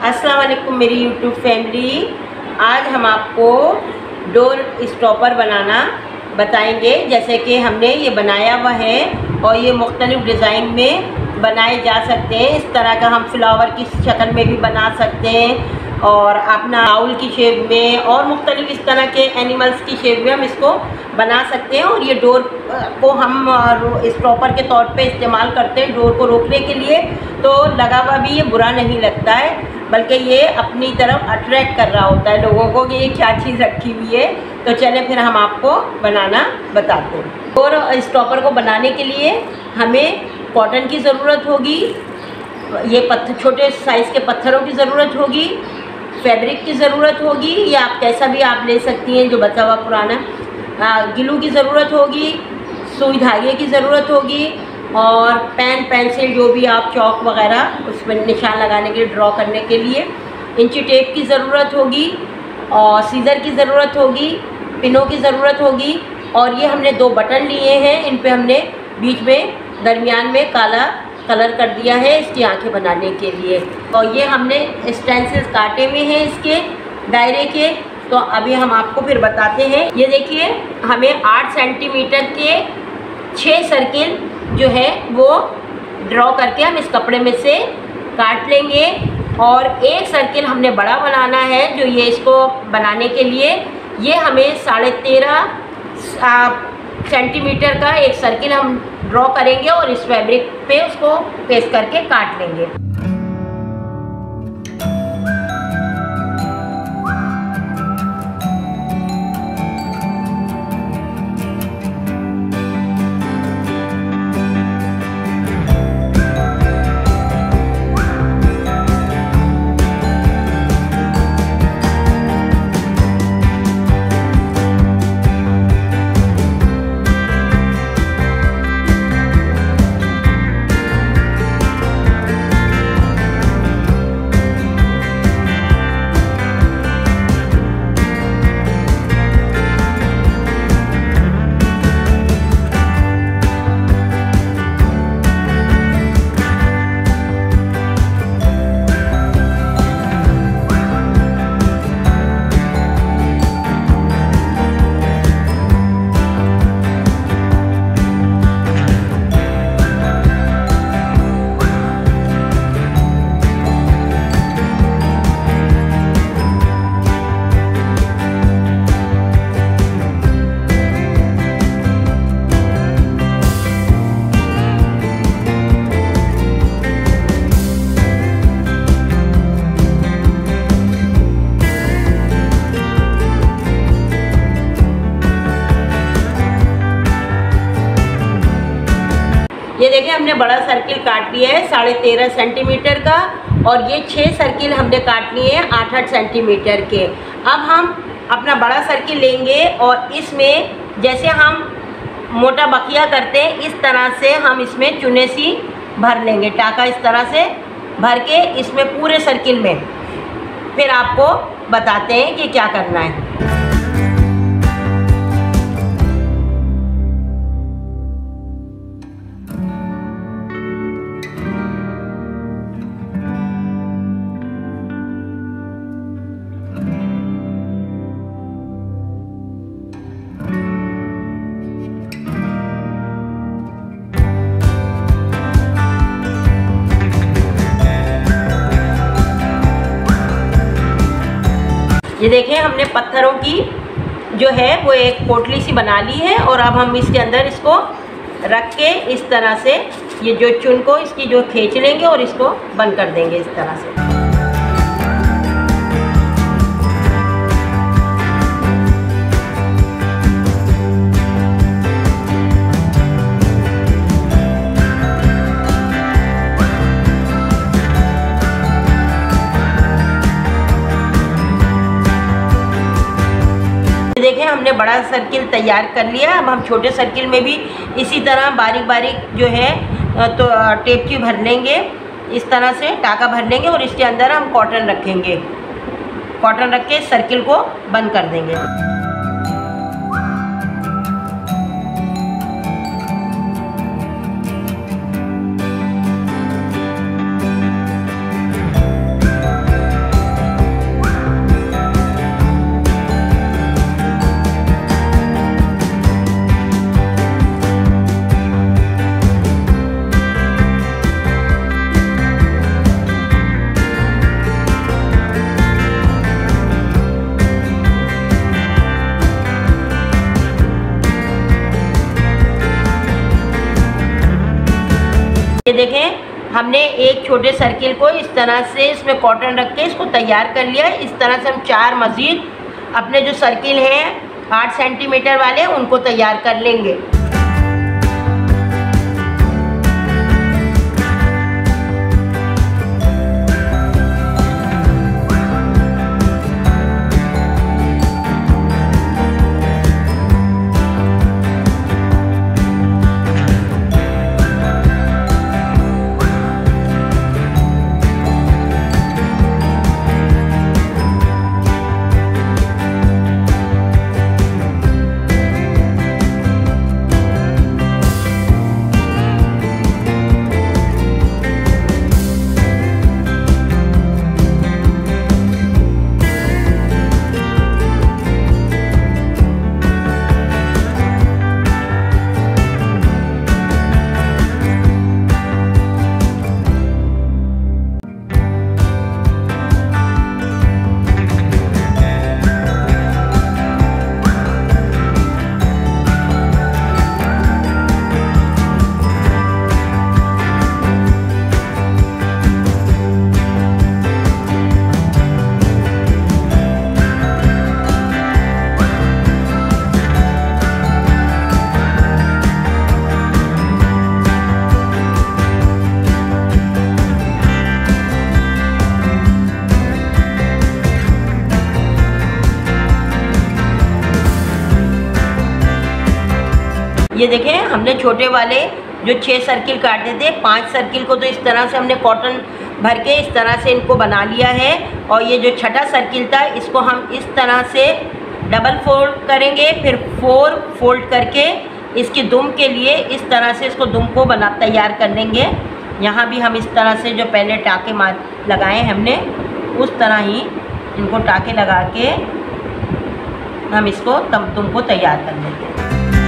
अस्सलाम वालेकुम मेरी यूट्यूब फैमिली। आज हम आपको डोर स्टॉपर बनाना बताएंगे। जैसे कि हमने ये बनाया हुआ है और ये मुख्तलिफ़ डिज़ाइन में बनाए जा सकते हैं। इस तरह का हम फ्लावर की शक्ल में भी बना सकते हैं और अपना बाउल की शेप में और मुख्तलिफ़ इस तरह के एनिमल्स की शेप में हम इसको बना सकते हैं। और ये डोर को हम स्टॉपर के तौर पे इस्तेमाल करते हैं डोर को रोकने के लिए। तो लगा हुआ भी ये बुरा नहीं लगता है, बल्कि ये अपनी तरफ अट्रैक्ट कर रहा होता है लोगों को कि ये क्या चीज़ रखी हुई है। तो चलें फिर हम आपको बनाना बताते हैं। डोर स्टॉपर को बनाने के लिए हमें कॉटन की ज़रूरत होगी, ये छोटे साइज़ के पत्थरों की ज़रूरत होगी, फैब्रिक की ज़रूरत होगी, या आप कैसा भी आप ले सकती हैं जो बचा हुआ पुराना, ग्लू की ज़रूरत होगी, सुई धागे की ज़रूरत होगी और पेन पेंसिल जो भी आप चौक वगैरह उसमें निशान लगाने के लिए ड्रॉ करने के लिए, इंची टेप की ज़रूरत होगी और सीज़र की ज़रूरत होगी, पिनों की ज़रूरत होगी। और ये हमने 2 बटन लिए हैं, इन पे हमने बीच में दरमियान में काला कलर कर दिया है इसकी आंखें बनाने के लिए। और ये हमने स्टेंसिल्स काटे हुए हैं इसके दायरे के। तो अभी हम आपको फिर बताते हैं। ये देखिए हमें 8 सेंटीमीटर के 6 सर्किल जो है वो ड्रॉ करके हम इस कपड़े में से काट लेंगे। और एक सर्किल हमने बड़ा बनाना है जो ये इसको बनाने के लिए ये हमें 13.5 सेंटीमीटर का एक सर्किल हम ड्रॉ करेंगे और इस फैब्रिक पे उसको पेस्ट करके काट लेंगे। ये देखिए हमने बड़ा सर्किल काट लिया है 13.5 सेंटीमीटर का और ये 6 सर्किल हमने काट लिए हैं 8-8 सेंटीमीटर के। अब हम अपना बड़ा सर्किल लेंगे और इसमें जैसे हम मोटा बखिया करते हैं इस तरह से हम इसमें चुने सी भर लेंगे, टाका इस तरह से भर के इसमें पूरे सर्किल में। फिर आपको बताते हैं कि क्या करना है। ये देखें हमने पत्थरों की जो है वो एक पोटली सी बना ली है और अब हम इसके अंदर इसको रख के इस तरह से ये जो चुन को इसकी जो खींच लेंगे और इसको बंद कर देंगे इस तरह से। देखें हमने बड़ा सर्किल तैयार कर लिया। अब हम छोटे सर्किल में भी इसी तरह बारीक बारीक जो है तो टेप की भर लेंगे, इस तरह से टाका भर लेंगे और इसके अंदर हम कॉटन रखेंगे। कॉटन रख के सर्किल को बंद कर देंगे। हमने एक छोटे सर्किल को इस तरह से इसमें कॉटन रख के इसको तैयार कर लिया है। इस तरह से हम 4 मज़ीद अपने जो सर्किल हैं 8 सेंटीमीटर वाले उनको तैयार कर लेंगे। ये देखें, हमने छोटे वाले जो 6 सर्किल काटे थे, 5 सर्किल को तो इस तरह से हमने कॉटन भर के इस तरह से इनको बना लिया है। और ये जो छठा सर्किल था इसको हम इस तरह से डबल फोल्ड करेंगे, फिर 4 फोल्ड करके इसकी दुम के लिए इस तरह से इसको दुम को तैयार कर लेंगे। यहाँ भी हम इस तरह से जो पहले टाँके लगाए हमने उस तरह ही इनको टाँके लगा के हम इसको दुम को तैयार कर लेते हैं।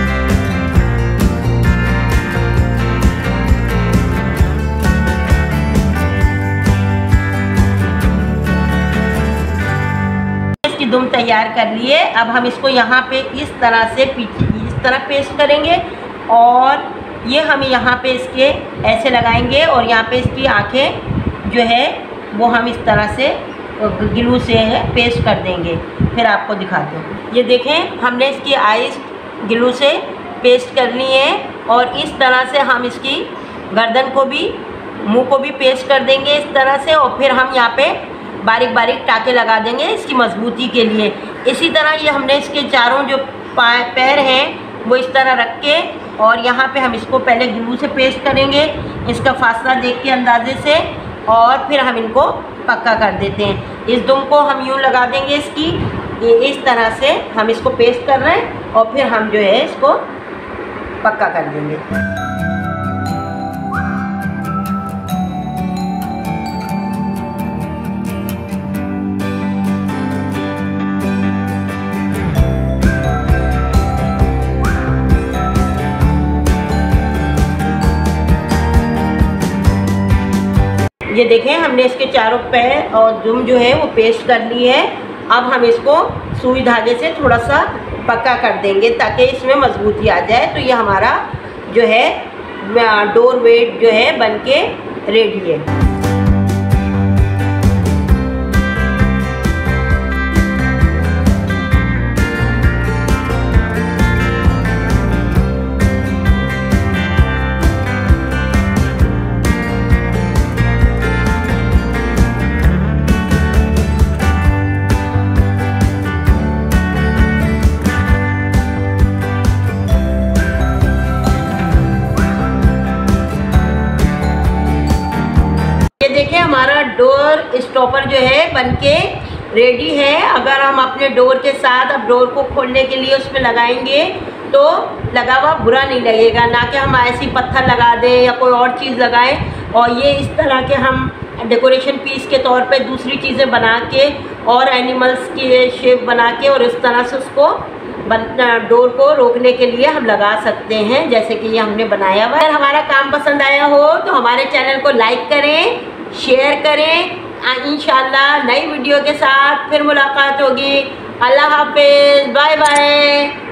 दुम तैयार कर लिए। अब हम इसको यहाँ पे इस तरह से इस तरह पेस्ट करेंगे और ये हम यहाँ पे इसके ऐसे लगाएंगे और यहाँ पे इसकी आँखें जो है वो हम इस तरह से ग्लू से पेस्ट कर देंगे। फिर आपको दिखाते हैं। ये देखें, हमने इसकी आईज ग्लू से पेस्ट कर ली है और इस तरह से हम इसकी गर्दन को भी मुँह को भी पेस्ट कर देंगे इस तरह से। और फिर हम यहाँ पे बारीक बारीक टाँके लगा देंगे इसकी मजबूती के लिए। इसी तरह ये हमने इसके चारों जो पैर हैं वो इस तरह रख के और यहाँ पे हम इसको पहले ग्लू से पेस्ट करेंगे इसका फासला देख के अंदाजे से, और फिर हम इनको पक्का कर देते हैं। इस दुम को हम यूँ लगा देंगे इसकी, ये इस तरह से हम इसको पेस्ट कर रहे हैं और फिर हम जो है इसको पक्का कर देंगे। ये देखें, हमने इसके चारों पैर और दुम जो है वो पेस्ट कर ली है। अब हम इसको सुई धागे से थोड़ा सा पक्का कर देंगे ताकि इसमें मजबूती आ जाए। तो ये हमारा जो है डोर वेट जो है बनके रेडी है। देखिए, हमारा डोर स्टॉपर जो है बनके रेडी है। अगर हम अपने डोर के साथ अब डोर को खोलने के लिए उसमें लगाएंगे तो लगा हुआ बुरा नहीं लगेगा, ना कि हम ऐसी पत्थर लगा दें या कोई और चीज़ लगाएं। और ये इस तरह के हम डेकोरेशन पीस के तौर पे दूसरी चीज़ें बना के और एनिमल्स की शेप बना के और इस तरह से उसको डोर को रोकने के लिए हम लगा सकते हैं, जैसे कि ये हमने बनाया हुआ है। अगर हमारा काम पसंद आया हो तो हमारे चैनल को लाइक करें, शेयर करें। इंशाल्लाह नई वीडियो के साथ फिर मुलाकात होगी। अल्लाह हाफिज़, बाय बाय।